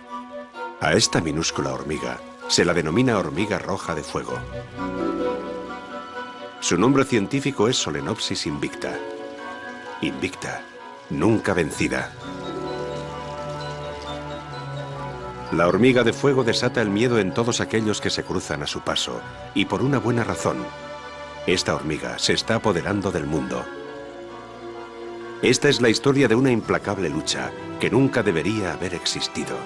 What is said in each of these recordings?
A esta minúscula hormiga se la denomina hormiga roja de fuego. Su nombre científico es Solenopsis invicta. Invicta, nunca vencida. La hormiga de fuego desata el miedo en todos aquellos que se cruzan a su paso, y por una buena razón. Esta hormiga se está apoderando del mundo. Esta es la historia de una implacable lucha que nunca debería haber existido.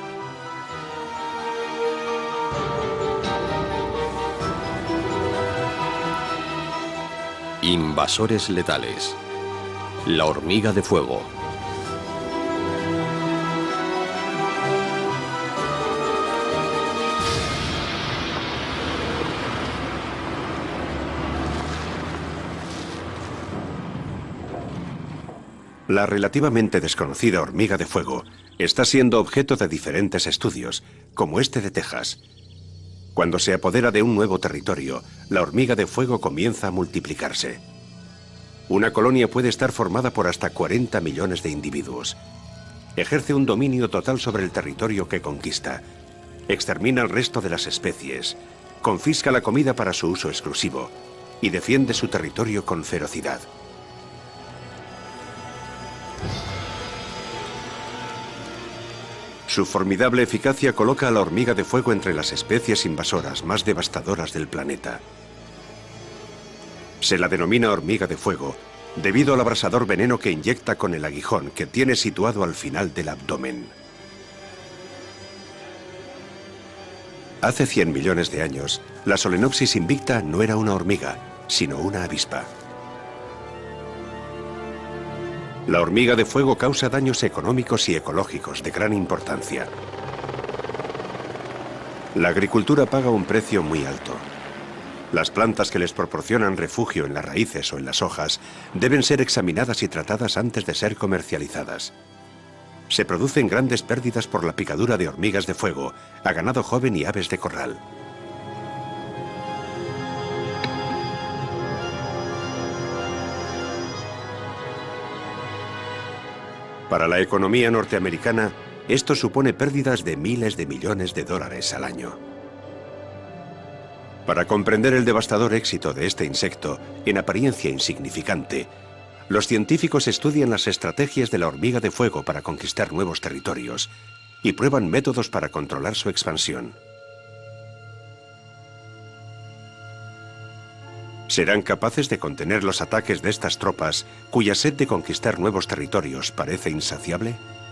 Invasores letales. La hormiga de fuego. La relativamente desconocida hormiga de fuego está siendo objeto de diferentes estudios, como este de Texas. Cuando se apodera de un nuevo territorio, la hormiga de fuego comienza a multiplicarse. Una colonia puede estar formada por hasta 40 millones de individuos. Ejerce un dominio total sobre el territorio que conquista. Extermina el resto de las especies, confisca la comida para su uso exclusivo y defiende su territorio con ferocidad. Su formidable eficacia coloca a la hormiga de fuego entre las especies invasoras más devastadoras del planeta. Se la denomina hormiga de fuego debido al abrasador veneno que inyecta con el aguijón que tiene situado al final del abdomen. Hace 100 millones de años, la Solenopsis invicta no era una hormiga, sino una avispa. La hormiga de fuego causa daños económicos y ecológicos de gran importancia. La agricultura paga un precio muy alto. Las plantas que les proporcionan refugio en las raíces o en las hojas deben ser examinadas y tratadas antes de ser comercializadas. Se producen grandes pérdidas por la picadura de hormigas de fuego a ganado joven y aves de corral. Para la economía norteamericana, esto supone pérdidas de miles de millones de dólares al año. Para comprender el devastador éxito de este insecto, en apariencia insignificante, los científicos estudian las estrategias de la hormiga de fuego para conquistar nuevos territorios y prueban métodos para controlar su expansión. ¿Serán capaces de contener los ataques de estas tropas, cuya sed de conquistar nuevos territorios parece insaciable?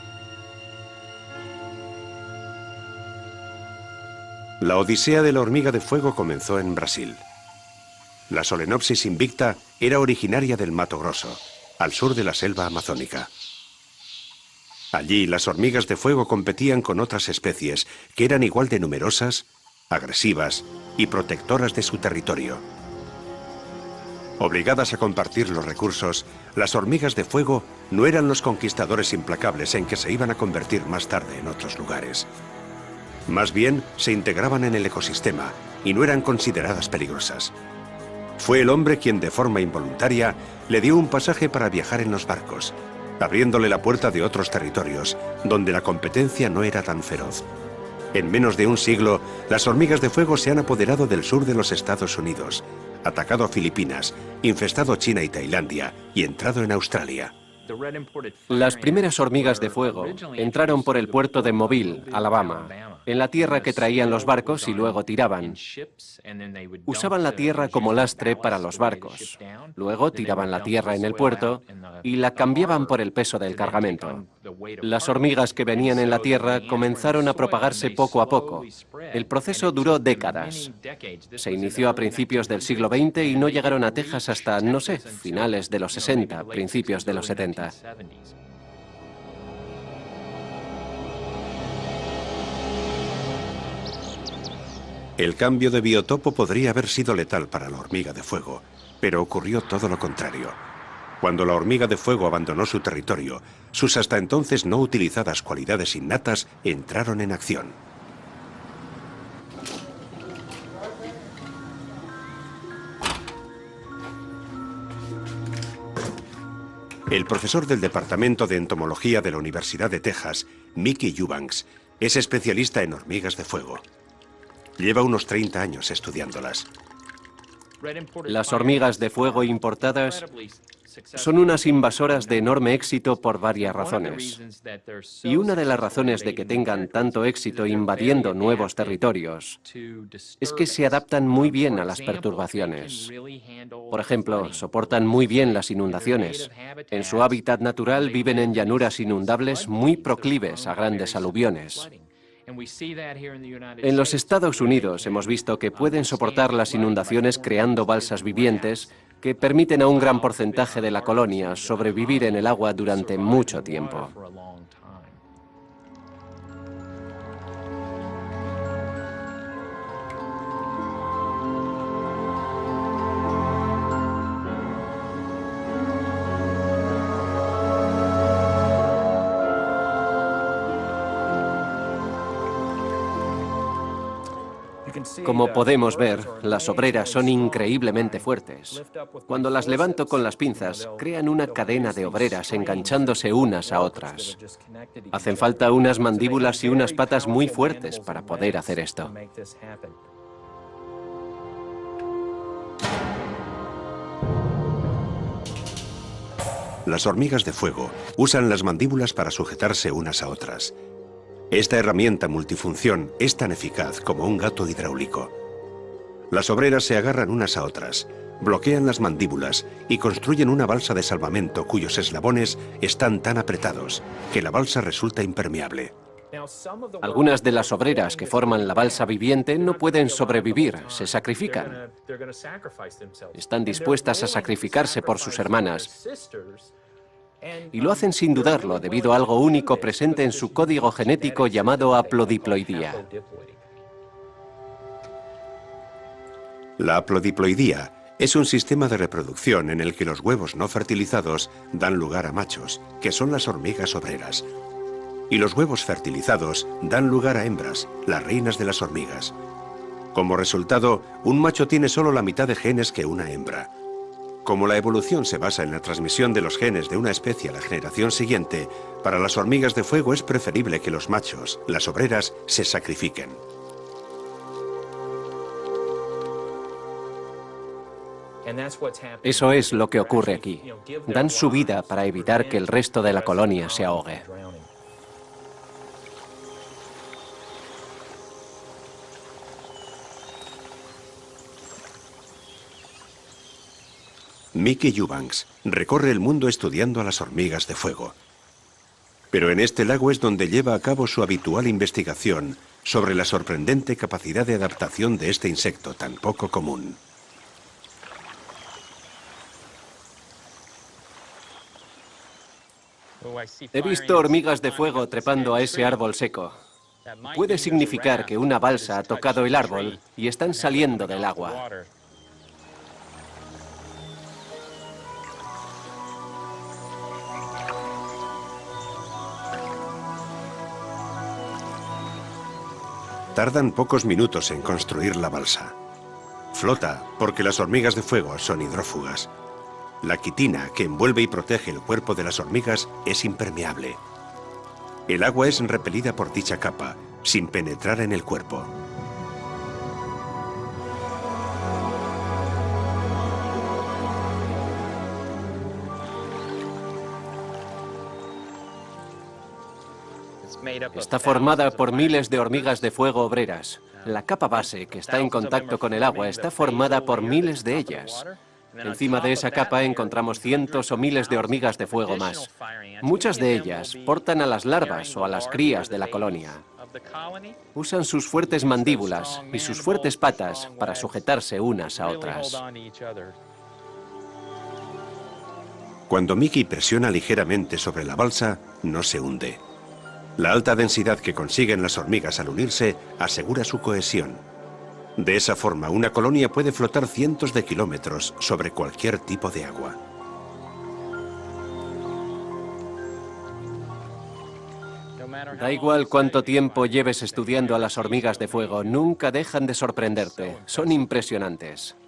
La odisea de la hormiga de fuego comenzó en Brasil. La Solenopsis invicta era originaria del Mato Grosso, al sur de la selva amazónica. Allí las hormigas de fuego competían con otras especies que eran igual de numerosas, agresivas y protectoras de su territorio. Obligadas a compartir los recursos, las hormigas de fuego no eran los conquistadores implacables en que se iban a convertir más tarde en otros lugares. Más bien, se integraban en el ecosistema y no eran consideradas peligrosas. Fue el hombre quien de forma involuntaria le dio un pasaje para viajar en los barcos, abriéndole la puerta de otros territorios, donde la competencia no era tan feroz. En menos de un siglo, las hormigas de fuego se han apoderado del sur de los Estados Unidos, atacado a Filipinas, infestado China y Tailandia y entrado en Australia. Las primeras hormigas de fuego entraron por el puerto de Mobile, Alabama, en la tierra que traían los barcos y luego tiraban. Usaban la tierra como lastre para los barcos. Luego tiraban la tierra en el puerto y la cambiaban por el peso del cargamento. Las hormigas que venían en la tierra comenzaron a propagarse poco a poco. El proceso duró décadas. Se inició a principios del siglo XX y no llegaron a Texas hasta, no sé, finales de los 60, principios de los 70. El cambio de biotopo podría haber sido letal para la hormiga de fuego, pero ocurrió todo lo contrario. Cuando la hormiga de fuego abandonó su territorio, sus hasta entonces no utilizadas cualidades innatas entraron en acción. El profesor del Departamento de Entomología de la Universidad de Texas, Mickey Eubanks, Es especialista en hormigas de fuego. Lleva unos 30 años estudiándolas. Las hormigas de fuego importadas son unas invasoras de enorme éxito por varias razones. Y una de las razones de que tengan tanto éxito invadiendo nuevos territorios es que se adaptan muy bien a las perturbaciones. Por ejemplo, soportan muy bien las inundaciones. En su hábitat natural viven en llanuras inundables muy proclives a grandes aluviones. En los Estados Unidos hemos visto que pueden soportar las inundaciones creando balsas vivientes que permiten a un gran porcentaje de la colonia sobrevivir en el agua durante mucho tiempo. Como podemos ver, las obreras son increíblemente fuertes. Cuando las levanto con las pinzas, crean una cadena de obreras enganchándose unas a otras. Hacen falta unas mandíbulas y unas patas muy fuertes para poder hacer esto. Las hormigas de fuego usan las mandíbulas para sujetarse unas a otras. Esta herramienta multifunción es tan eficaz como un gato hidráulico. Las obreras se agarran unas a otras, bloquean las mandíbulas y construyen una balsa de salvamento cuyos eslabones están tan apretados que la balsa resulta impermeable. Algunas de las obreras que forman la balsa viviente no pueden sobrevivir, se sacrifican. Están dispuestas a sacrificarse por sus hermanas. Y lo hacen sin dudarlo debido a algo único presente en su código genético llamado haplodiploidía. La haplodiploidía es un sistema de reproducción en el que los huevos no fertilizados dan lugar a machos, que son las hormigas obreras. Y los huevos fertilizados dan lugar a hembras, las reinas de las hormigas. Como resultado, un macho tiene solo la mitad de genes que una hembra. Como la evolución se basa en la transmisión de los genes de una especie a la generación siguiente, para las hormigas de fuego es preferible que los machos, las obreras, se sacrifiquen. Eso es lo que ocurre aquí. Dan su vida para evitar que el resto de la colonia se ahogue. Mickey Eubanks recorre el mundo estudiando a las hormigas de fuego. Pero en este lago es donde lleva a cabo su habitual investigación sobre la sorprendente capacidad de adaptación de este insecto tan poco común. He visto hormigas de fuego trepando a ese árbol seco. Puede significar que una balsa ha tocado el árbol y están saliendo del agua. Tardan pocos minutos en construir la balsa. Flota porque las hormigas de fuego son hidrófugas. La quitina que envuelve y protege el cuerpo de las hormigas es impermeable. El agua es repelida por dicha capa, sin penetrar en el cuerpo. Está formada por miles de hormigas de fuego obreras. La capa base, que está en contacto con el agua, está formada por miles de ellas. Encima de esa capa encontramos cientos o miles de hormigas de fuego más. Muchas de ellas portan a las larvas o a las crías de la colonia. Usan sus fuertes mandíbulas y sus fuertes patas para sujetarse unas a otras. Cuando Mickey presiona ligeramente sobre la balsa, no se hunde. La alta densidad que consiguen las hormigas al unirse asegura su cohesión. De esa forma, una colonia puede flotar cientos de kilómetros sobre cualquier tipo de agua. Da igual cuánto tiempo lleves estudiando a las hormigas de fuego, nunca dejan de sorprenderte. Son impresionantes.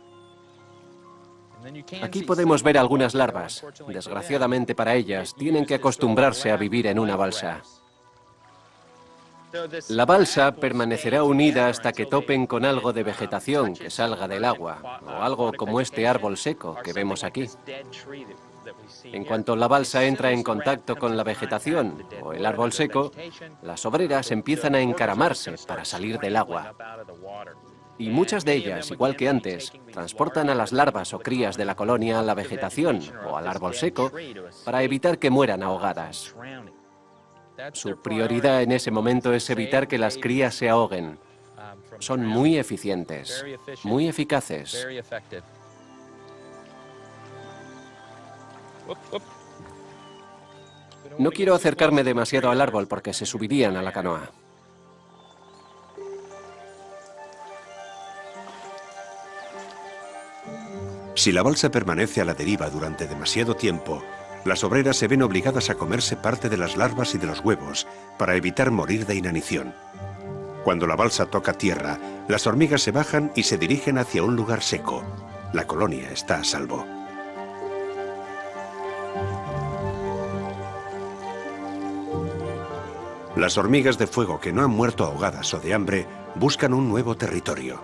Aquí podemos ver algunas larvas. Desgraciadamente para ellas, tienen que acostumbrarse a vivir en una balsa. La balsa permanecerá unida hasta que topen con algo de vegetación que salga del agua, o algo como este árbol seco que vemos aquí. En cuanto la balsa entra en contacto con la vegetación o el árbol seco, las obreras empiezan a encaramarse para salir del agua. Y muchas de ellas, igual que antes, transportan a las larvas o crías de la colonia a la vegetación o al árbol seco para evitar que mueran ahogadas. Su prioridad en ese momento es evitar que las crías se ahoguen. Son muy eficientes, muy eficaces. No quiero acercarme demasiado al árbol porque se subirían a la canoa. Si la balsa permanece a la deriva durante demasiado tiempo, las obreras se ven obligadas a comerse parte de las larvas y de los huevos para evitar morir de inanición. Cuando la balsa toca tierra, las hormigas se bajan y se dirigen hacia un lugar seco. La colonia está a salvo. Las hormigas de fuego que no han muerto ahogadas o de hambre buscan un nuevo territorio.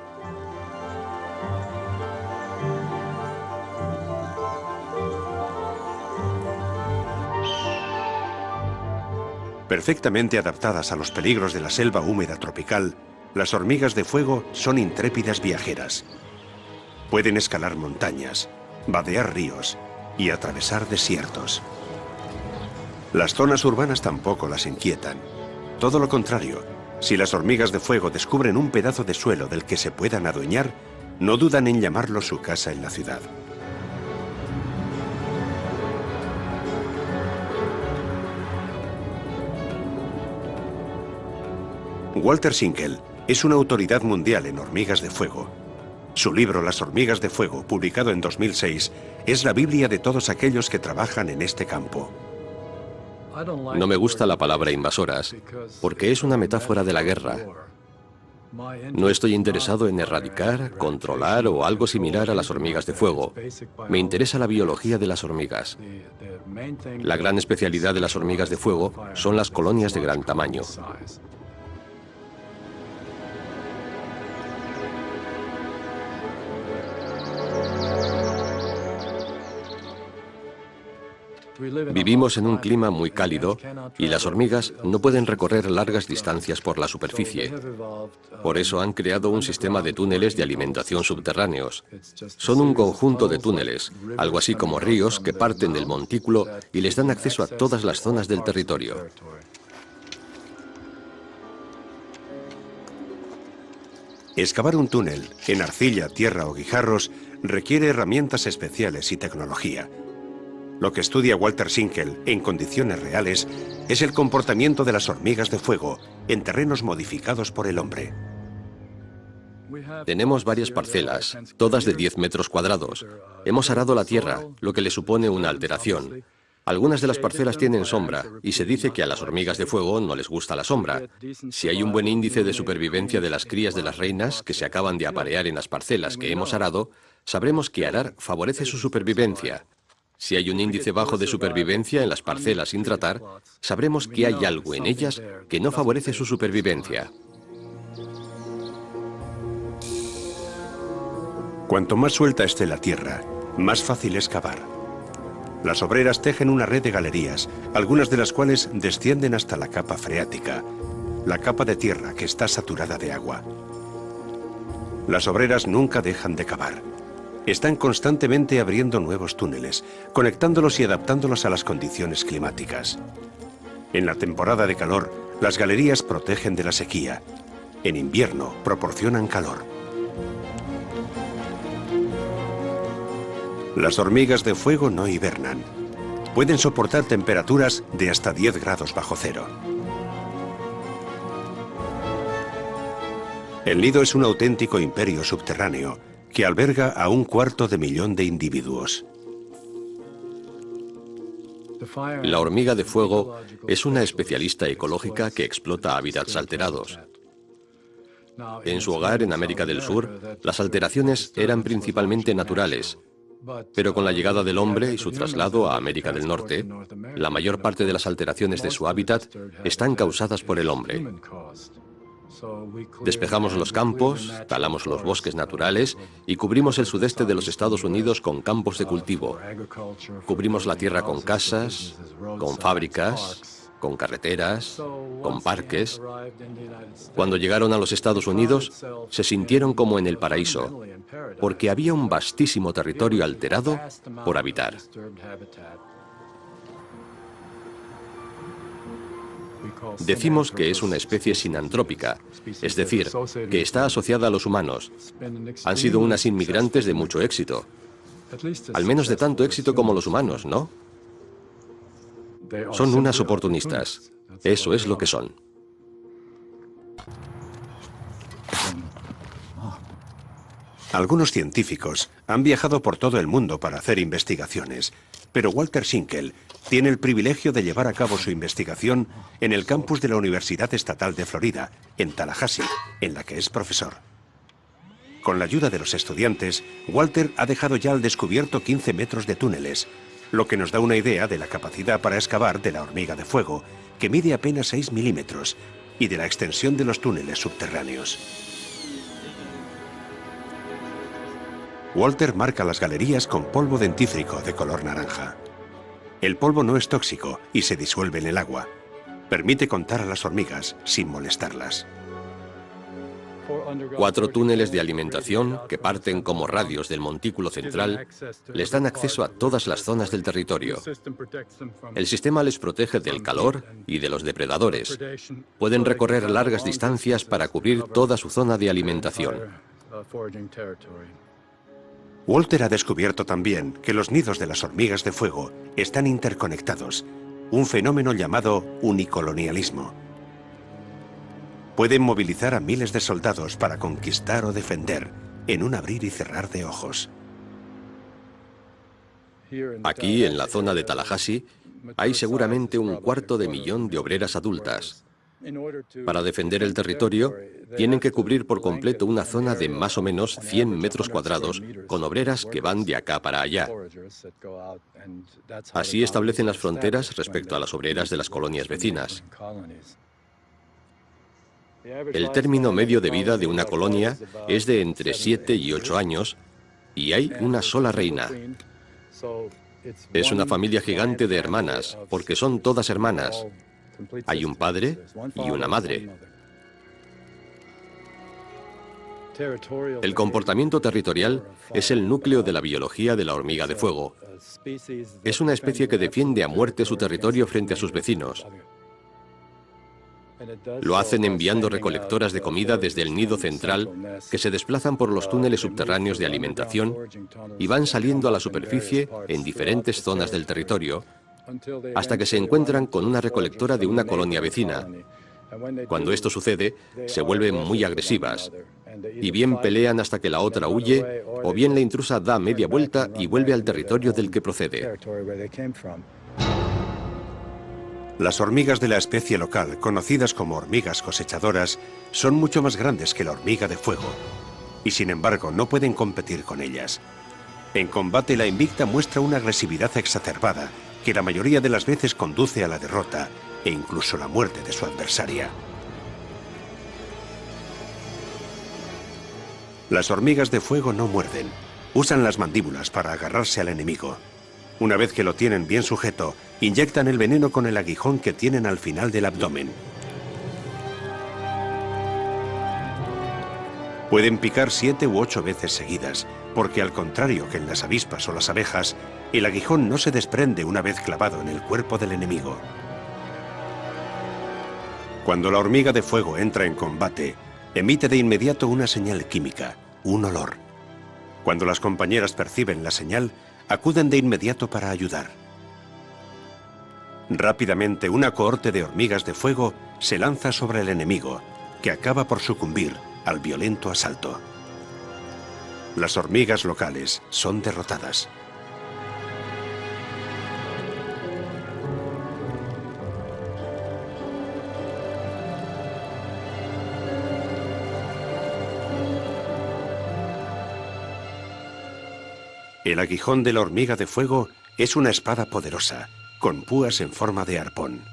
Perfectamente adaptadas a los peligros de la selva húmeda tropical, las hormigas de fuego son intrépidas viajeras. Pueden escalar montañas, vadear ríos y atravesar desiertos. Las zonas urbanas tampoco las inquietan. Todo lo contrario, si las hormigas de fuego descubren un pedazo de suelo del que se puedan adueñar, no dudan en llamarlo su casa en la ciudad. Walter Schinkel es una autoridad mundial en hormigas de fuego. Su libro Las hormigas de fuego, publicado en 2006, es la Biblia de todos aquellos que trabajan en este campo. No me gusta la palabra invasoras, porque es una metáfora de la guerra. No estoy interesado en erradicar, controlar o algo similar a las hormigas de fuego. Me interesa la biología de las hormigas. La gran especialidad de las hormigas de fuego son las colonias de gran tamaño. Vivimos en un clima muy cálido y las hormigas no pueden recorrer largas distancias por la superficie. Por eso han creado un sistema de túneles de alimentación subterráneos. Son un conjunto de túneles, algo así como ríos que parten del montículo y les dan acceso a todas las zonas del territorio. Excavar un túnel en arcilla, tierra o guijarros requiere herramientas especiales y tecnología. Lo que estudia Walter Schinkel en condiciones reales es el comportamiento de las hormigas de fuego en terrenos modificados por el hombre. Tenemos varias parcelas, todas de 10 metros cuadrados. Hemos arado la tierra, lo que le supone una alteración. Algunas de las parcelas tienen sombra, y se dice que a las hormigas de fuego no les gusta la sombra. Si hay un buen índice de supervivencia de las crías de las reinas que se acaban de aparear en las parcelas que hemos arado, sabremos que arar favorece su supervivencia. Si hay un índice bajo de supervivencia en las parcelas sin tratar, sabremos que hay algo en ellas que no favorece su supervivencia. Cuanto más suelta esté la tierra, más fácil es cavar. Las obreras tejen una red de galerías, algunas de las cuales descienden hasta la capa freática, la capa de tierra que está saturada de agua. Las obreras nunca dejan de cavar. Están constantemente abriendo nuevos túneles, conectándolos y adaptándolos a las condiciones climáticas. En la temporada de calor, las galerías protegen de la sequía. En invierno, proporcionan calor. Las hormigas de fuego no hibernan. Pueden soportar temperaturas de hasta 10 grados bajo cero. El nido es un auténtico imperio subterráneo que alberga a 250.000 de individuos. La hormiga de fuego es una especialista ecológica que explota hábitats alterados. En su hogar en América del Sur, las alteraciones eran principalmente naturales, Pero con la llegada del hombre y su traslado a América del Norte, la mayor parte de las alteraciones de su hábitat están causadas por el hombre. Despejamos los campos, talamos los bosques naturales y cubrimos el sudeste de los Estados Unidos con campos de cultivo. Cubrimos la tierra con casas, con fábricas, con carreteras, con parques. Cuando llegaron a los Estados Unidos, se sintieron como en el paraíso, porque había un vastísimo territorio alterado por habitar. Decimos que es una especie sinantrópica, es decir, que está asociada a los humanos. Han sido unas inmigrantes de mucho éxito. Al menos de tanto éxito como los humanos, ¿no? Son unas oportunistas. Eso es lo que son. Algunos científicos han viajado por todo el mundo para hacer investigaciones, pero Walter Schinkel tiene el privilegio de llevar a cabo su investigación en el campus de la Universidad Estatal de Florida, en Tallahassee, en la que es profesor. Con la ayuda de los estudiantes, Walter ha dejado ya al descubierto 15 metros de túneles, lo que nos da una idea de la capacidad para excavar de la hormiga de fuego, que mide apenas 6 milímetros, y de la extensión de los túneles subterráneos. Walter marca las galerías con polvo dentífrico de color naranja. El polvo no es tóxico y se disuelve en el agua. Permite contar a las hormigas sin molestarlas. 4 túneles de alimentación que parten como radios del montículo central les dan acceso a todas las zonas del territorio. El sistema les protege del calor y de los depredadores. Pueden recorrer largas distancias para cubrir toda su zona de alimentación. Walter ha descubierto también que los nidos de las hormigas de fuego están interconectados, un fenómeno llamado unicolonialismo. Pueden movilizar a miles de soldados para conquistar o defender, en un abrir y cerrar de ojos. Aquí, en la zona de Tallahassee, hay seguramente 250.000 de obreras adultas. Para defender el territorio, tienen que cubrir por completo una zona de más o menos 100 metros cuadrados con obreras que van de acá para allá. Así establecen las fronteras respecto a las obreras de las colonias vecinas. El término medio de vida de una colonia es de entre 7 y 8 años y hay una sola reina. Es una familia gigante de hermanas, porque son todas hermanas. Hay un padre y una madre. El comportamiento territorial es el núcleo de la biología de la hormiga de fuego. Es una especie que defiende a muerte su territorio frente a sus vecinos. Lo hacen enviando recolectoras de comida desde el nido central que se desplazan por los túneles subterráneos de alimentación y van saliendo a la superficie en diferentes zonas del territorio hasta que se encuentran con una recolectora de una colonia vecina. Cuando esto sucede, se vuelven muy agresivas y bien pelean hasta que la otra huye o bien la intrusa da media vuelta y vuelve al territorio del que procede. Las hormigas de la especie local, conocidas como hormigas cosechadoras, son mucho más grandes que la hormiga de fuego, y sin embargo no pueden competir con ellas. En combate, la invicta muestra una agresividad exacerbada que la mayoría de las veces conduce a la derrota e incluso la muerte de su adversaria. Las hormigas de fuego no muerden, usan las mandíbulas para agarrarse al enemigo. Una vez que lo tienen bien sujeto, inyectan el veneno con el aguijón que tienen al final del abdomen. Pueden picar 7 u 8 veces seguidas, porque al contrario que en las avispas o las abejas, el aguijón no se desprende una vez clavado en el cuerpo del enemigo. Cuando la hormiga de fuego entra en combate, emite de inmediato una señal química, un olor. Cuando las compañeras perciben la señal, acuden de inmediato para ayudar. Rápidamente, una cohorte de hormigas de fuego se lanza sobre el enemigo, que acaba por sucumbir al violento asalto. Las hormigas locales son derrotadas. El aguijón de la hormiga de fuego es una espada poderosa, con púas en forma de arpón.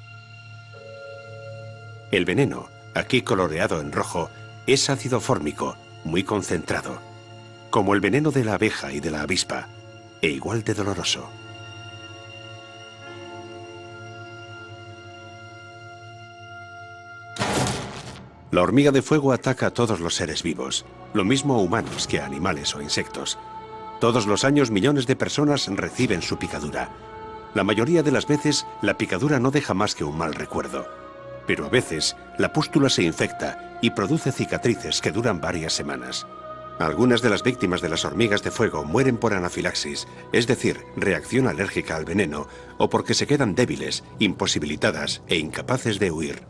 El veneno, aquí coloreado en rojo, es ácido fórmico, muy concentrado, como el veneno de la abeja y de la avispa, e igual de doloroso. La hormiga de fuego ataca a todos los seres vivos, lo mismo a humanos que a animales o insectos. Todos los años millones de personas reciben su picadura. La mayoría de las veces la picadura no deja más que un mal recuerdo. Pero a veces la pústula se infecta y produce cicatrices que duran varias semanas. Algunas de las víctimas de las hormigas de fuego mueren por anafilaxis, es decir, reacción alérgica al veneno, o porque se quedan débiles, imposibilitadas e incapaces de huir.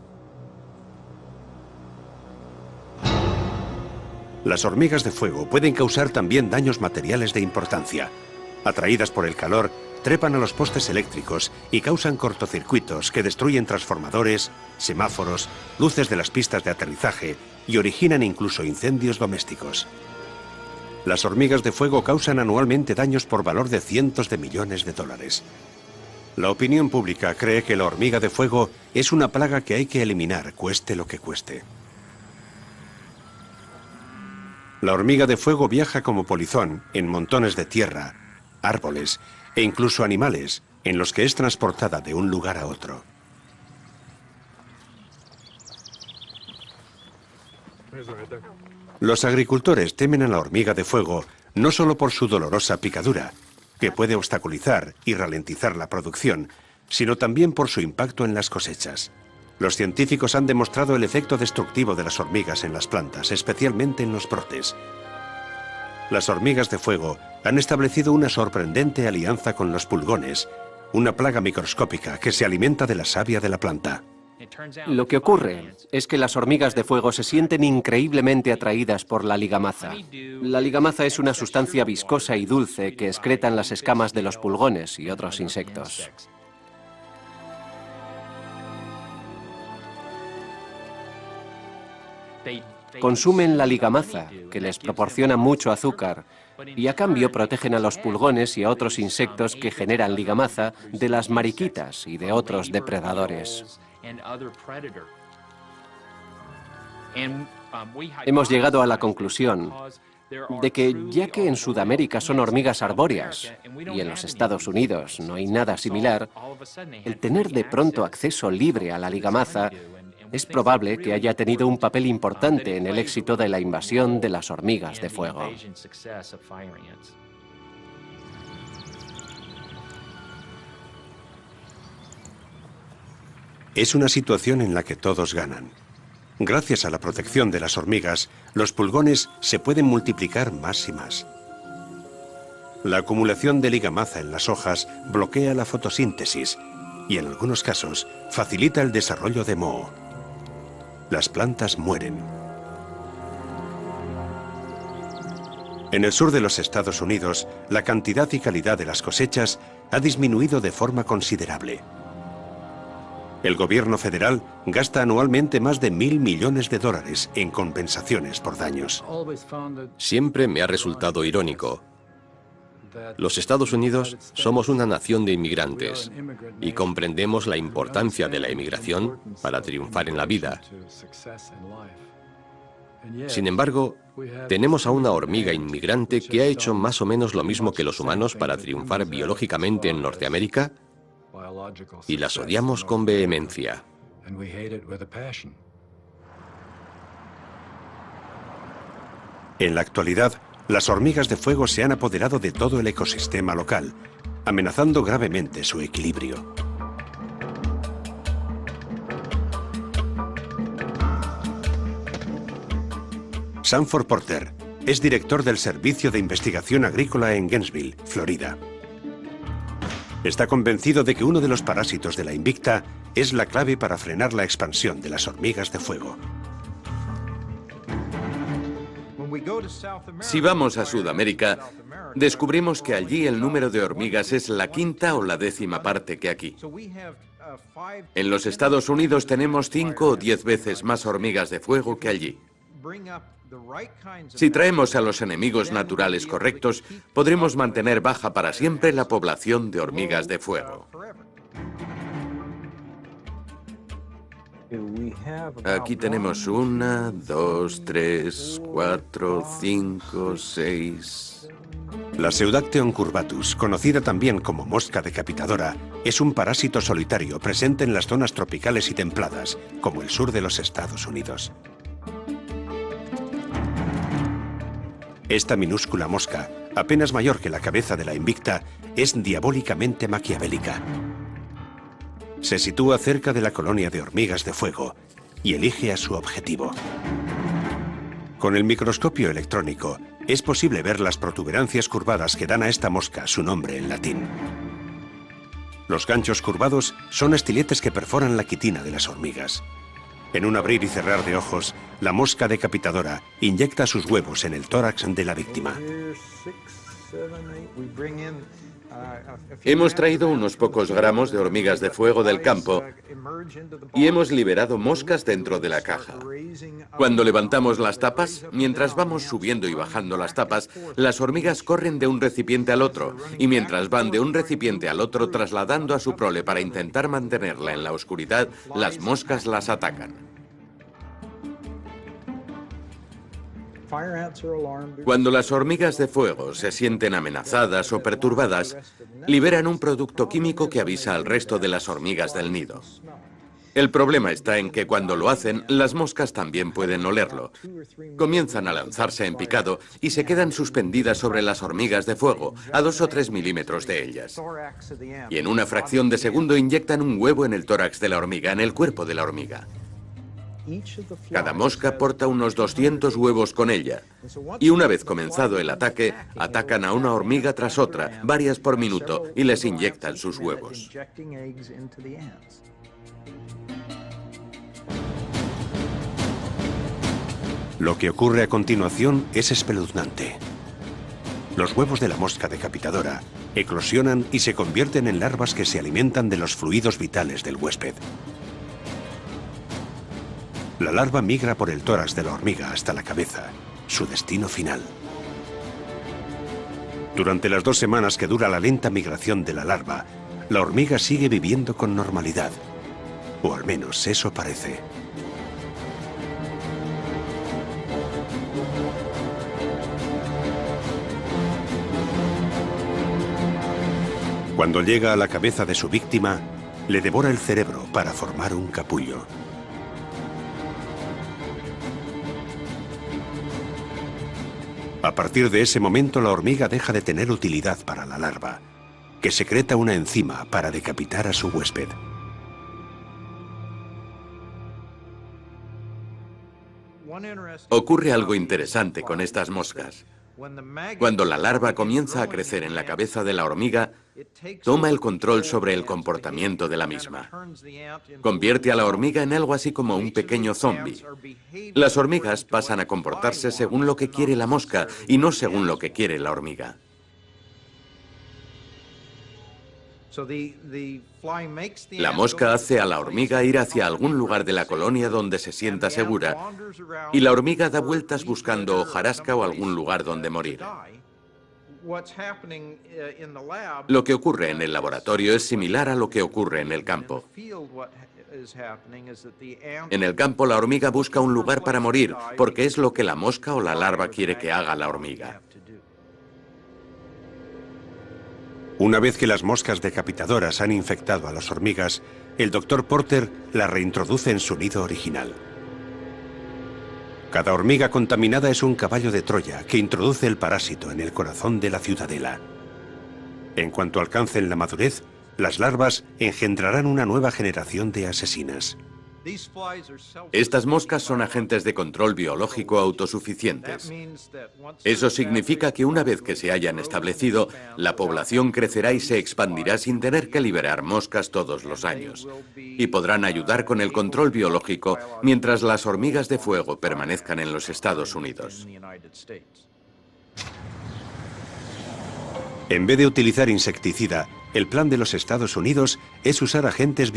Las hormigas de fuego pueden causar también daños materiales de importancia. Atraídas por el calor, trepan a los postes eléctricos y causan cortocircuitos que destruyen transformadores, semáforos, luces de las pistas de aterrizaje y originan incluso incendios domésticos. Las hormigas de fuego causan anualmente daños por valor de cientos de millones de dólares. La opinión pública cree que la hormiga de fuego es una plaga que hay que eliminar, cueste lo que cueste. La hormiga de fuego viaja como polizón en montones de tierra, árboles e incluso animales en los que es transportada de un lugar a otro. Los agricultores temen a la hormiga de fuego no solo por su dolorosa picadura, que puede obstaculizar y ralentizar la producción, sino también por su impacto en las cosechas. Los científicos han demostrado el efecto destructivo de las hormigas en las plantas, especialmente en los brotes. Las hormigas de fuego han establecido una sorprendente alianza con los pulgones, una plaga microscópica que se alimenta de la savia de la planta. Lo que ocurre es que las hormigas de fuego se sienten increíblemente atraídas por la ligamaza. La ligamaza es una sustancia viscosa y dulce que excretan las escamas de los pulgones y otros insectos. Consumen la ligamaza, que les proporciona mucho azúcar, y a cambio protegen a los pulgones y a otros insectos que generan ligamaza de las mariquitas y de otros depredadores. Hemos llegado a la conclusión de que, ya que en Sudamérica son hormigas arbóreas y en los Estados Unidos no hay nada similar, el tener de pronto acceso libre a la ligamaza es probable que haya tenido un papel importante en el éxito de la invasión de las hormigas de fuego. Es una situación en la que todos ganan. Gracias a la protección de las hormigas, los pulgones se pueden multiplicar más y más. La acumulación de ligamaza en las hojas bloquea la fotosíntesis y, en algunos casos, facilita el desarrollo de moho. Las plantas mueren. En el sur de los Estados Unidos, la cantidad y calidad de las cosechas ha disminuido de forma considerable. El gobierno federal gasta anualmente más de $1.000 millones en compensaciones por daños. Siempre me ha resultado irónico. Los Estados Unidos somos una nación de inmigrantes y comprendemos la importancia de la emigración para triunfar en la vida. Sin embargo, tenemos a una hormiga inmigrante que ha hecho más o menos lo mismo que los humanos para triunfar biológicamente en Norteamérica, y las odiamos con vehemencia. En la actualidad, las hormigas de fuego se han apoderado de todo el ecosistema local, amenazando gravemente su equilibrio. Sanford Porter es director del Servicio de Investigación Agrícola en Gainesville, Florida. Está convencido de que uno de los parásitos de la Invicta es la clave para frenar la expansión de las hormigas de fuego. Si vamos a Sudamérica, descubrimos que allí el número de hormigas es la 5ª o la 10ª parte que aquí. En los Estados Unidos tenemos 5 o 10 veces más hormigas de fuego que allí. Si traemos a los enemigos naturales correctos, podremos mantener baja para siempre la población de hormigas de fuego. Aquí tenemos 1, 2, 3, 4, 5, 6... La Pseudacteon curvatus, conocida también como mosca decapitadora, es un parásito solitario presente en las zonas tropicales y templadas, como el sur de los Estados Unidos. Esta minúscula mosca, apenas mayor que la cabeza de la Invicta, es diabólicamente maquiavélica. Se sitúa cerca de la colonia de hormigas de fuego y elige a su objetivo. Con el microscopio electrónico, es posible ver las protuberancias curvadas que dan a esta mosca su nombre en latín. Los ganchos curvados son estiletes que perforan la quitina de las hormigas. En un abrir y cerrar de ojos, la mosca decapitadora inyecta sus huevos en el tórax de la víctima. Hemos traído unos pocos gramos de hormigas de fuego del campo y hemos liberado moscas dentro de la caja. Cuando levantamos las tapas, mientras vamos subiendo y bajando las tapas, las hormigas corren de un recipiente al otro, y mientras van de un recipiente al otro trasladando a su prole para intentar mantenerla en la oscuridad, las moscas las atacan. Cuando las hormigas de fuego se sienten amenazadas o perturbadas, liberan un producto químico que avisa al resto de las hormigas del nido. El problema está en que cuando lo hacen, las moscas también pueden olerlo. Comienzan a lanzarse en picado y se quedan suspendidas sobre las hormigas de fuego, a 2 o 3 milímetros de ellas. Y en una fracción de segundo inyectan un huevo en el tórax de la hormiga, en el cuerpo de la hormiga. Cada mosca porta unos 200 huevos con ella, y una vez comenzado el ataque, atacan a una hormiga tras otra, varias por minuto, y les inyectan sus huevos. Lo que ocurre a continuación es espeluznante. Los huevos de la mosca decapitadora eclosionan y se convierten en larvas que se alimentan de los fluidos vitales del huésped. La larva migra por el tórax de la hormiga hasta la cabeza, su destino final. Durante las 2 semanas que dura la lenta migración de la larva, la hormiga sigue viviendo con normalidad, o al menos eso parece. Cuando llega a la cabeza de su víctima, le devora el cerebro para formar un capullo. A partir de ese momento, la hormiga deja de tener utilidad para la larva, que secreta una enzima para decapitar a su huésped. Ocurre algo interesante con estas moscas. Cuando la larva comienza a crecer en la cabeza de la hormiga, toma el control sobre el comportamiento de la misma. Convierte a la hormiga en algo así como un pequeño zombi. Las hormigas pasan a comportarse según lo que quiere la mosca y no según lo que quiere la hormiga. La mosca hace a la hormiga ir hacia algún lugar de la colonia donde se sienta segura, y la hormiga da vueltas buscando hojarasca o algún lugar donde morir. Lo que ocurre en el laboratorio es similar a lo que ocurre en el campo. En el campo, la hormiga busca un lugar para morir, porque es lo que la mosca o la larva quiere que haga la hormiga. Una vez que las moscas decapitadoras han infectado a las hormigas, el Dr. Porter las reintroduce en su nido original. Cada hormiga contaminada es un caballo de Troya que introduce el parásito en el corazón de la ciudadela. En cuanto alcancen la madurez, las larvas engendrarán una nueva generación de asesinas. Estas moscas son agentes de control biológico autosuficientes. Eso significa que una vez que se hayan establecido, la población crecerá y se expandirá sin tener que liberar moscas todos los años. Y podrán ayudar con el control biológico mientras las hormigas de fuego permanezcan en los Estados Unidos. En vez de utilizar insecticida, el plan de los Estados Unidos es usar agentes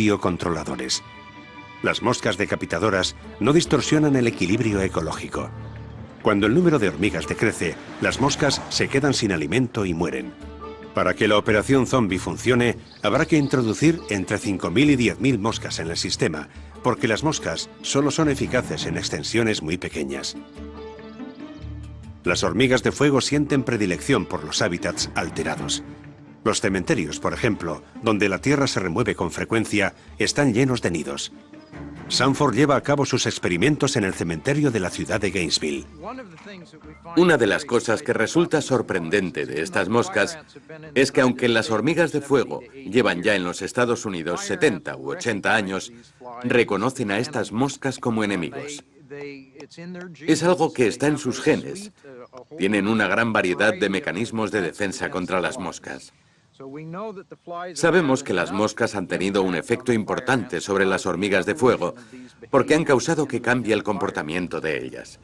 biocontroladores. Las moscas decapitadoras no distorsionan el equilibrio ecológico. Cuando el número de hormigas decrece, las moscas se quedan sin alimento y mueren. Para que la operación zombie funcione, habrá que introducir entre 5.000 y 10.000 moscas en el sistema, porque las moscas solo son eficaces en extensiones muy pequeñas. Las hormigas de fuego sienten predilección por los hábitats alterados. Los cementerios, por ejemplo, donde la tierra se remueve con frecuencia, están llenos de nidos. Sanford lleva a cabo sus experimentos en el cementerio de la ciudad de Gainesville. Una de las cosas que resulta sorprendente de estas moscas es que aunque las hormigas de fuego llevan ya en los Estados Unidos 70 u 80 años, reconocen a estas moscas como enemigos. Es algo que está en sus genes. Tienen una gran variedad de mecanismos de defensa contra las moscas. Sabemos que las moscas han tenido un efecto importante sobre las hormigas de fuego porque han causado que cambie el comportamiento de ellas.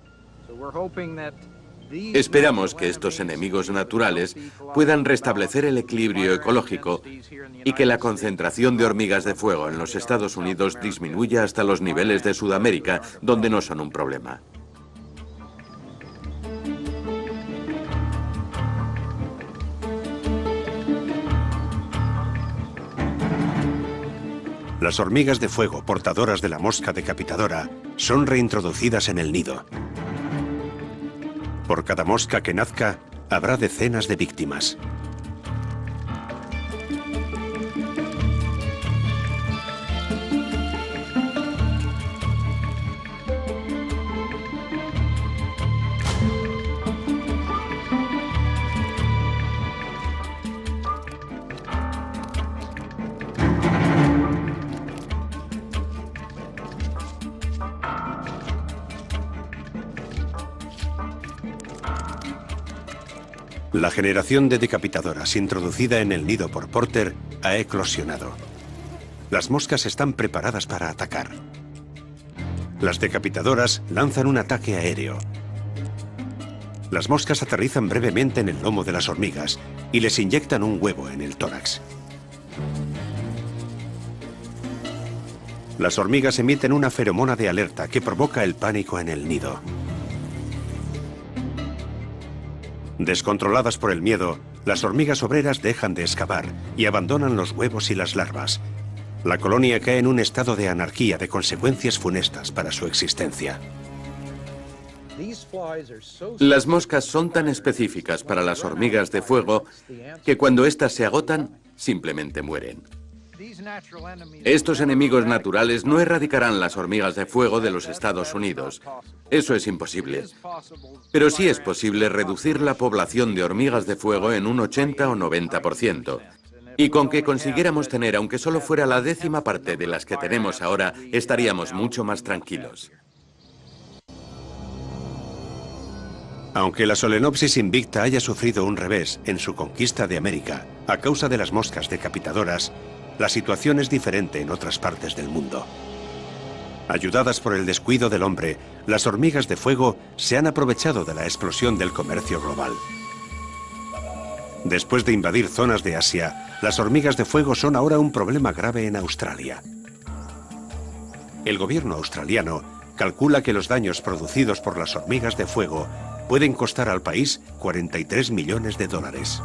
Esperamos que estos enemigos naturales puedan restablecer el equilibrio ecológico y que la concentración de hormigas de fuego en los Estados Unidos disminuya hasta los niveles de Sudamérica, donde no son un problema. Las hormigas de fuego portadoras de la mosca decapitadora son reintroducidas en el nido. Por cada mosca que nazca, habrá decenas de víctimas. La generación de decapitadoras introducida en el nido por Porter ha eclosionado. Las moscas están preparadas para atacar. Las decapitadoras lanzan un ataque aéreo. Las moscas aterrizan brevemente en el lomo de las hormigas y les inyectan un huevo en el tórax. Las hormigas emiten una feromona de alerta que provoca el pánico en el nido. Descontroladas por el miedo, las hormigas obreras dejan de excavar y abandonan los huevos y las larvas. La colonia cae en un estado de anarquía de consecuencias funestas para su existencia. Las moscas son tan específicas para las hormigas de fuego que cuando éstas se agotan, simplemente mueren. Estos enemigos naturales no erradicarán las hormigas de fuego de los Estados Unidos. Eso es imposible. Pero sí es posible reducir la población de hormigas de fuego en un 80 o 90%. Y con que consiguiéramos tener, aunque solo fuera la 10ª parte de las que tenemos ahora, estaríamos mucho más tranquilos. Aunque la Solenopsis invicta haya sufrido un revés en su conquista de América a causa de las moscas decapitadoras, la situación es diferente en otras partes del mundo. Ayudadas por el descuido del hombre, las hormigas de fuego se han aprovechado de la explosión del comercio global. Después de invadir zonas de Asia, las hormigas de fuego son ahora un problema grave en Australia. El gobierno australiano calcula que los daños producidos por las hormigas de fuego pueden costar al país 43 millones de dólares.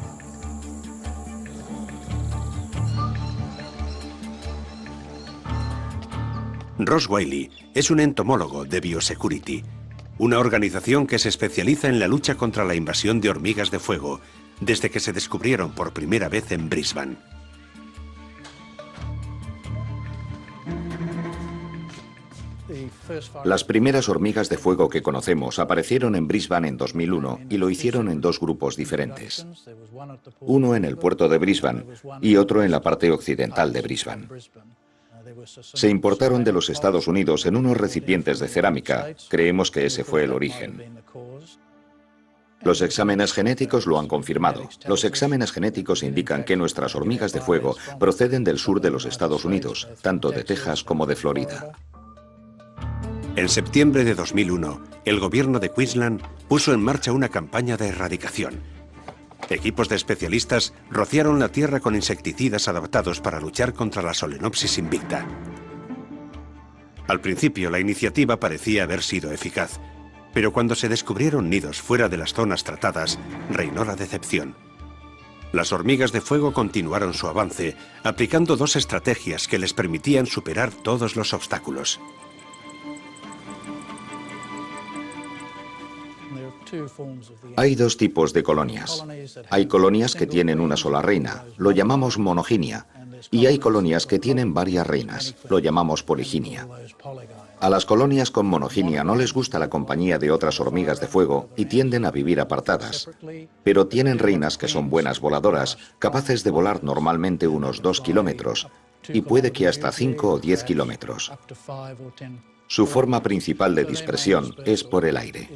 Ross Wiley es un entomólogo de Biosecurity, una organización que se especializa en la lucha contra la invasión de hormigas de fuego desde que se descubrieron por primera vez en Brisbane. Las primeras hormigas de fuego que conocemos aparecieron en Brisbane en 2001 y lo hicieron en dos grupos diferentes. Uno en el puerto de Brisbane y otro en la parte occidental de Brisbane. Se importaron de los Estados Unidos en unos recipientes de cerámica. Creemos que ese fue el origen. Los exámenes genéticos lo han confirmado. Los exámenes genéticos indican que nuestras hormigas de fuego proceden del sur de los Estados Unidos, tanto de Texas como de Florida. En septiembre de 2001, el gobierno de Queensland puso en marcha una campaña de erradicación. Equipos de especialistas rociaron la tierra con insecticidas adaptados para luchar contra la Solenopsis invicta. Al principio, la iniciativa parecía haber sido eficaz, Pero cuando se descubrieron nidos fuera de las zonas tratadas, reinó la decepción. Las hormigas de fuego continuaron su avance, aplicando dos estrategias que les permitían superar todos los obstáculos. Hay dos tipos de colonias. Hay colonias que tienen una sola reina, lo llamamos monoginia, y hay colonias que tienen varias reinas, lo llamamos poliginia. A las colonias con monoginia no les gusta la compañía de otras hormigas de fuego y tienden a vivir apartadas, pero tienen reinas que son buenas voladoras, capaces de volar normalmente unos 2 kilómetros y puede que hasta 5 o 10 kilómetros. Su forma principal de dispersión es por el aire.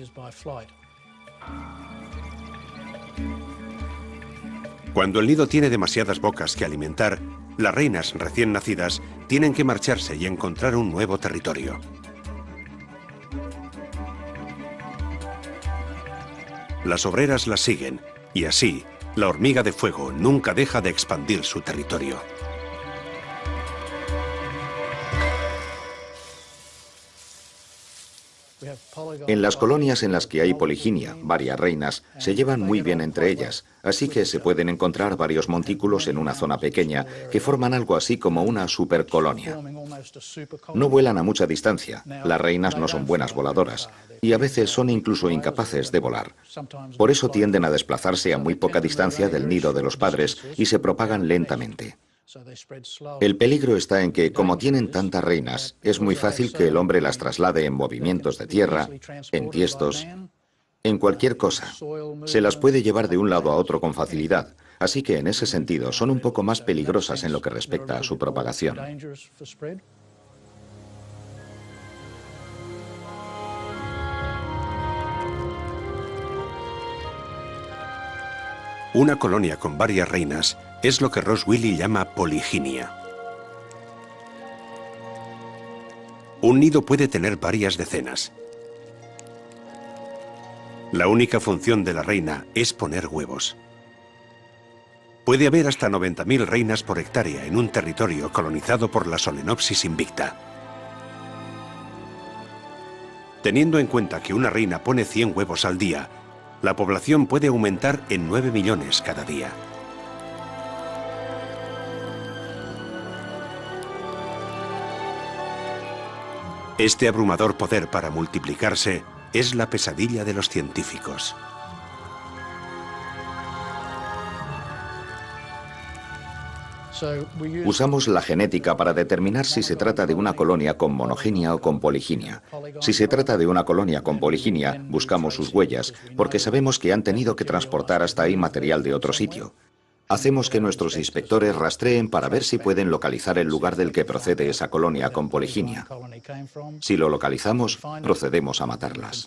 Cuando el nido tiene demasiadas bocas que alimentar, las reinas recién nacidas tienen que marcharse y encontrar un nuevo territorio. Las obreras las siguen, y así, la hormiga de fuego nunca deja de expandir su territorio. En las colonias en las que hay poliginia, varias reinas, se llevan muy bien entre ellas, así que se pueden encontrar varios montículos en una zona pequeña que forman algo así como una supercolonia. No vuelan a mucha distancia, las reinas no son buenas voladoras y a veces son incluso incapaces de volar. Por eso tienden a desplazarse a muy poca distancia del nido de los padres y se propagan lentamente. El peligro está en que, como tienen tantas reinas, es muy fácil que el hombre las traslade en movimientos de tierra, en tiestos, en cualquier cosa. Se las puede llevar de un lado a otro con facilidad, así que en ese sentido son un poco más peligrosas en lo que respecta a su propagación. Una colonia con varias reinas es lo que Ross Wiley llama poliginia. Un nido puede tener varias decenas. La única función de la reina es poner huevos. Puede haber hasta 90.000 reinas por hectárea en un territorio colonizado por la Solenopsis invicta. Teniendo en cuenta que una reina pone 100 huevos al día, la población puede aumentar en 9 millones cada día. Este abrumador poder para multiplicarse es la pesadilla de los científicos. Usamos la genética para determinar si se trata de una colonia con monoginia o con poliginia. Si se trata de una colonia con poliginia, buscamos sus huellas, porque sabemos que han tenido que transportar hasta ahí material de otro sitio. Hacemos que nuestros inspectores rastreen para ver si pueden localizar el lugar del que procede esa colonia con poliginia. Si lo localizamos, procedemos a matarlas.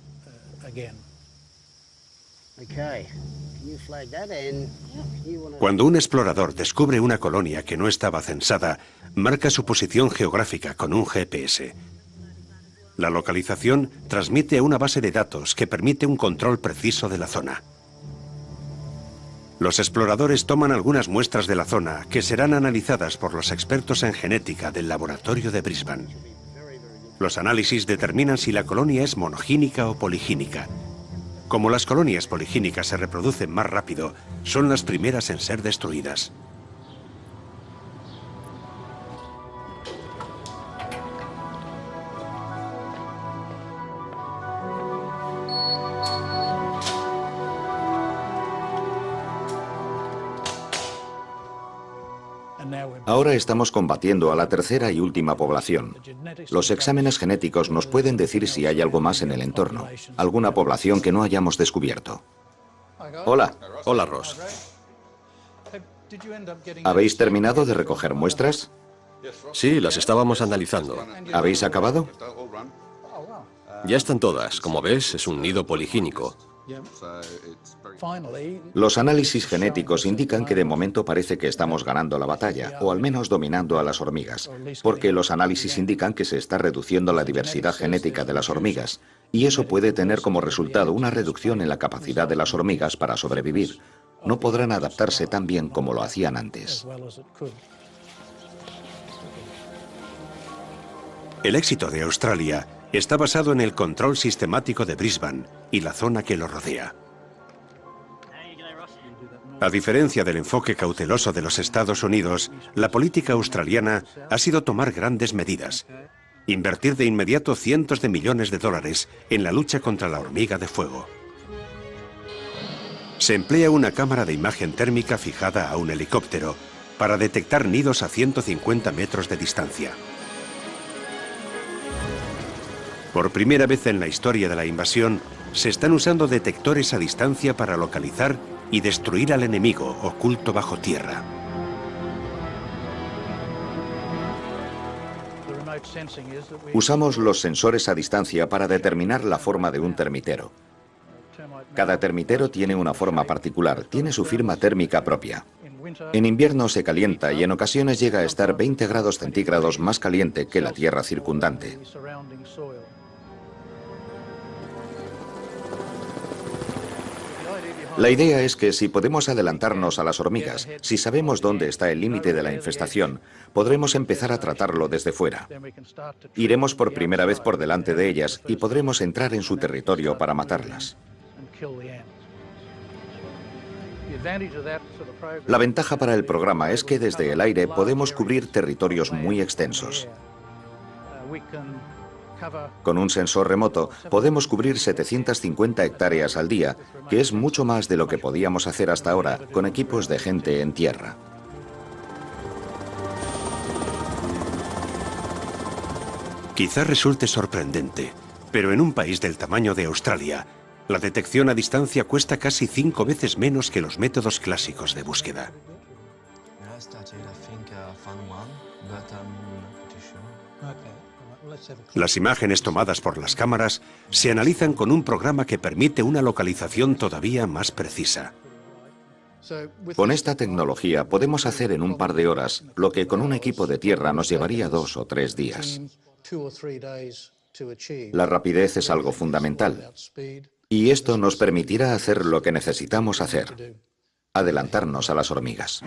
Cuando un explorador descubre una colonia que no estaba censada, marca su posición geográfica con un GPS. La localización transmite a una base de datos que permite un control preciso de la zona. Los exploradores toman algunas muestras de la zona que serán analizadas por los expertos en genética del laboratorio de Brisbane. Los análisis determinan si la colonia es monogínica o poligínica. Como las colonias poligínicas se reproducen más rápido, son las primeras en ser destruidas. Ahora estamos combatiendo a la tercera y última población. Los exámenes genéticos nos pueden decir si hay algo más en el entorno, alguna población que no hayamos descubierto. Hola. Hola, Ross. ¿Habéis terminado de recoger muestras? Sí, las estábamos analizando. ¿Habéis acabado? Ya están todas. Como ves, es un nido poligínico. Los análisis genéticos indican que de momento parece que estamos ganando la batalla, o al menos dominando a las hormigas, porque los análisis indican que se está reduciendo la diversidad genética de las hormigas, y eso puede tener como resultado una reducción en la capacidad de las hormigas para sobrevivir. No podrán adaptarse tan bien como lo hacían antes. El éxito de Australia está basado en el control sistemático de Brisbane y la zona que lo rodea. A diferencia del enfoque cauteloso de los Estados Unidos, la política australiana ha sido tomar grandes medidas. Invertir de inmediato cientos de millones de dólares en la lucha contra la hormiga de fuego. Se emplea una cámara de imagen térmica fijada a un helicóptero para detectar nidos a 150 metros de distancia. Por primera vez en la historia de la invasión, se están usando detectores a distancia para localizar y destruir al enemigo oculto bajo tierra. Usamos los sensores a distancia para determinar la forma de un termitero. Cada termitero tiene una forma particular, tiene su firma térmica propia. En invierno se calienta y en ocasiones llega a estar 20 grados centígrados más caliente que la tierra circundante. La idea es que si podemos adelantarnos a las hormigas, si sabemos dónde está el límite de la infestación, podremos empezar a tratarlo desde fuera. Iremos por primera vez por delante de ellas y podremos entrar en su territorio para matarlas. La ventaja para el programa es que desde el aire podemos cubrir territorios muy extensos. Con un sensor remoto podemos cubrir 750 hectáreas al día, que es mucho más de lo que podíamos hacer hasta ahora con equipos de gente en tierra. Quizá resulte sorprendente, pero en un país del tamaño de Australia, la detección a distancia cuesta casi 5 veces menos que los métodos clásicos de búsqueda. Las imágenes tomadas por las cámaras se analizan con un programa que permite una localización todavía más precisa. Con esta tecnología podemos hacer en un par de horas lo que con un equipo de tierra nos llevaría 2 o 3 días. La rapidez es algo fundamental. Y esto nos permitirá hacer lo que necesitamos hacer: adelantarnos a las hormigas.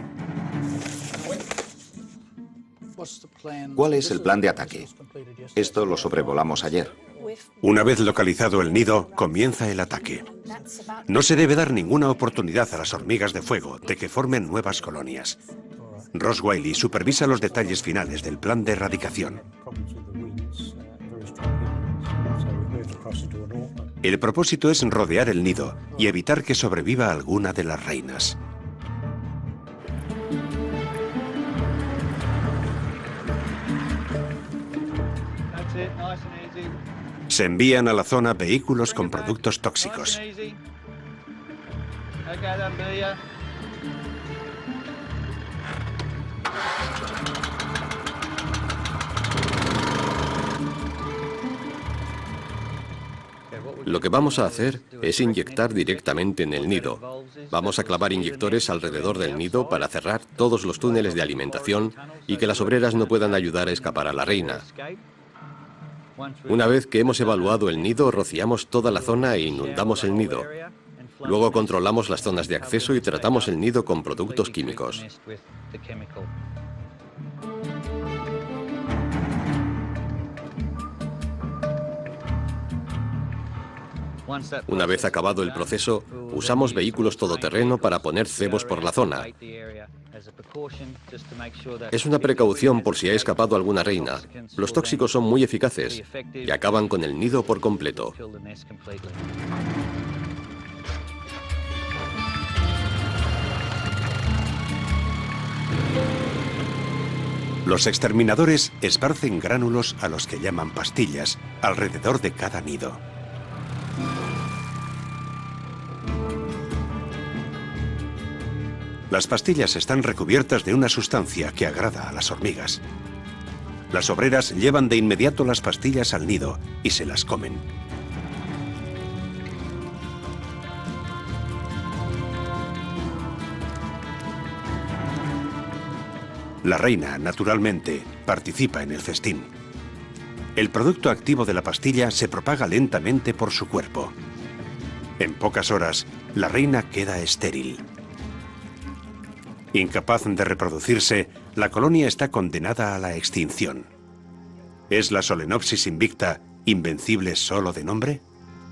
¿Cuál es el plan de ataque? Esto lo sobrevolamos ayer. Una vez localizado el nido, comienza el ataque. No se debe dar ninguna oportunidad a las hormigas de fuego de que formen nuevas colonias. Ross Wiley supervisa los detalles finales del plan de erradicación. El propósito es rodear el nido y evitar que sobreviva alguna de las reinas. Se envían a la zona vehículos con productos tóxicos. Lo que vamos a hacer es inyectar directamente en el nido. Vamos a clavar inyectores alrededor del nido para cerrar todos los túneles de alimentación y que las obreras no puedan ayudar a escapar a la reina. Una vez que hemos evaluado el nido, rociamos toda la zona e inundamos el nido. Luego controlamos las zonas de acceso y tratamos el nido con productos químicos. Una vez acabado el proceso, usamos vehículos todoterreno para poner cebos por la zona. Es una precaución por si ha escapado alguna reina. Los tóxicos son muy eficaces y acaban con el nido por completo. Los exterminadores esparcen gránulos a los que llaman pastillas alrededor de cada nido. Las pastillas están recubiertas de una sustancia que agrada a las hormigas. Las obreras llevan de inmediato las pastillas al nido y se las comen. La reina, naturalmente, participa en el festín. El producto activo de la pastilla se propaga lentamente por su cuerpo. En pocas horas, la reina queda estéril. Incapaz de reproducirse, la colonia está condenada a la extinción. Es la Solenopsis invicta ¿Invencibles solo de nombre?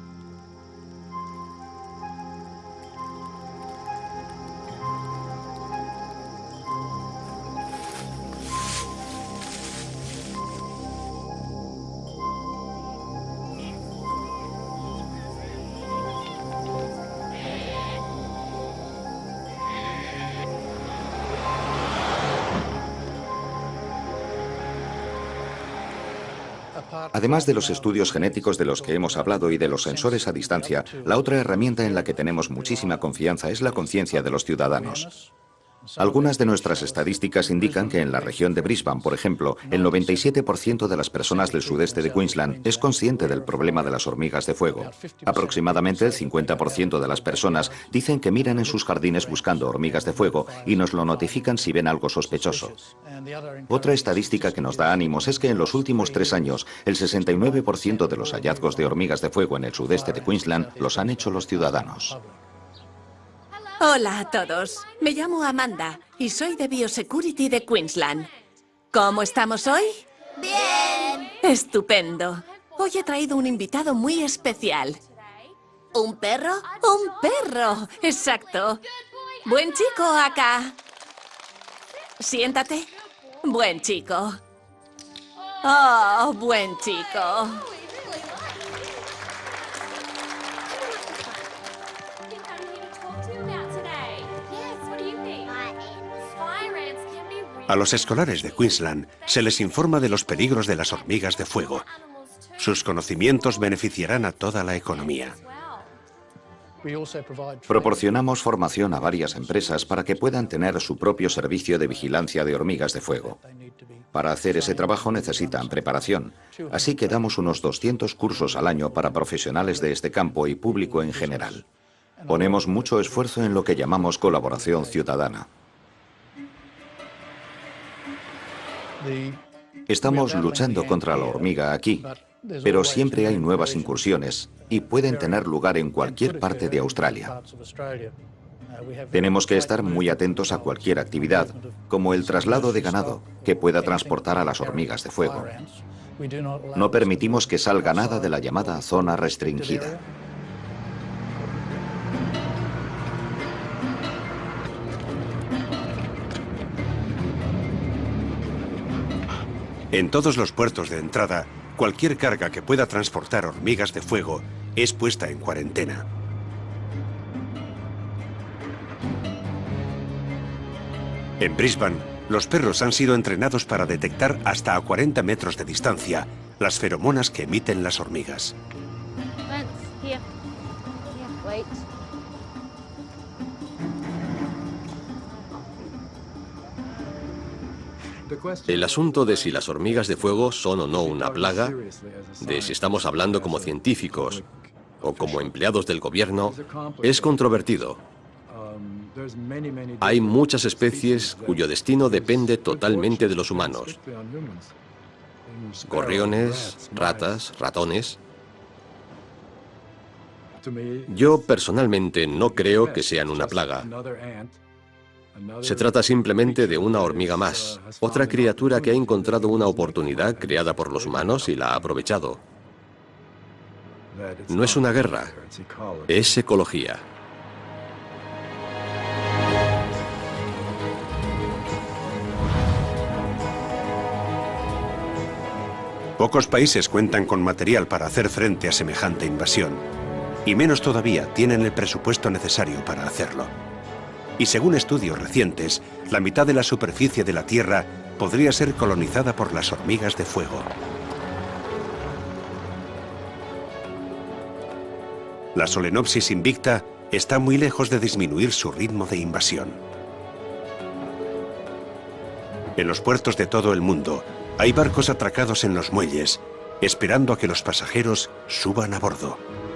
Además de los estudios genéticos de los que hemos hablado y de los sensores a distancia, la otra herramienta en la que tenemos muchísima confianza es la conciencia de los ciudadanos. Algunas de nuestras estadísticas indican que en la región de Brisbane, por ejemplo, el 97% de las personas del sudeste de Queensland es consciente del problema de las hormigas de fuego. Aproximadamente el 50% de las personas dicen que miran en sus jardines buscando hormigas de fuego y nos lo notifican si ven algo sospechoso. Otra estadística que nos da ánimos es que en los últimos 3 años, el 69% de los hallazgos de hormigas de fuego en el sudeste de Queensland los han hecho los ciudadanos. Hola a todos, me llamo Amanda y soy de Biosecurity de Queensland. ¿Cómo estamos hoy? ¡Bien! Estupendo. Hoy he traído un invitado muy especial. ¿Un perro? ¡Un perro! Exacto. Buen chico acá. Siéntate. Buen chico. Oh, buen chico. A los escolares de Queensland se les informa de los peligros de las hormigas de fuego. Sus conocimientos beneficiarán a toda la economía. Proporcionamos formación a varias empresas para que puedan tener su propio servicio de vigilancia de hormigas de fuego. Para hacer ese trabajo necesitan preparación, así que damos unos 200 cursos al año para profesionales de este campo y público en general. Ponemos mucho esfuerzo en lo que llamamos colaboración ciudadana. Estamos luchando contra la hormiga aquí, pero siempre hay nuevas incursiones y pueden tener lugar en cualquier parte de Australia. Tenemos que estar muy atentos a cualquier actividad, como el traslado de ganado, que pueda transportar a las hormigas de fuego. No permitimos que salga nada de la llamada zona restringida. En todos los puertos de entrada, cualquier carga que pueda transportar hormigas de fuego es puesta en cuarentena. En Brisbane, los perros han sido entrenados para detectar hasta a 40 metros de distancia las feromonas que emiten las hormigas. El asunto de si las hormigas de fuego son o no una plaga, de si estamos hablando como científicos o como empleados del gobierno, es controvertido. Hay muchas especies cuyo destino depende totalmente de los humanos. Gorriones, ratas, ratones. Yo personalmente no creo que sean una plaga. Se trata simplemente de una hormiga más, otra criatura que ha encontrado una oportunidad creada por los humanos y la ha aprovechado. No es una guerra, es ecología. Pocos países cuentan con material para hacer frente a semejante invasión, y menos todavía tienen el presupuesto necesario para hacerlo. Y según estudios recientes, la mitad de la superficie de la Tierra podría ser colonizada por las hormigas de fuego. La Solenopsis invicta está muy lejos de disminuir su ritmo de invasión. En los puertos de todo el mundo hay barcos atracados en los muelles, esperando a que los pasajeros suban a bordo.